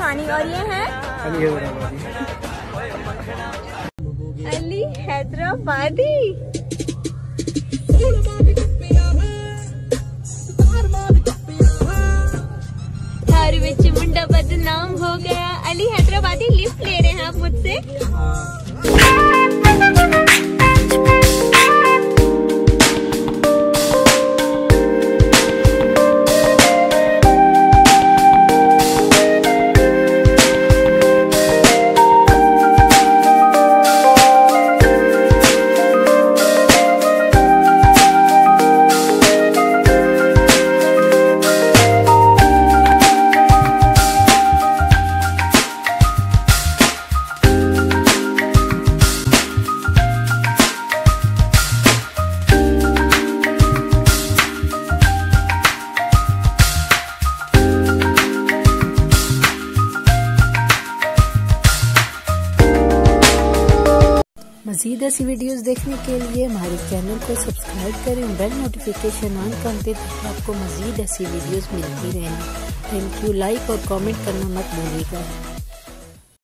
पानी। और ये है अली हैदराबादी। थारू विच मुंडा बदनाम हो गया। अली हैदराबादी लिफ्ट ले रहे हैं आप मुझसे। मज़ीद ऐसी वीडियोस देखने के लिए हमारे चैनल को सब्सक्राइब करें, बेल नोटिफिकेशन ऑन कर दें ताकि आपको मज़ीद ऐसी वीडियोस मिलती रहें। Thank you. लाइक और कमेंट करना मत भूलिएगा।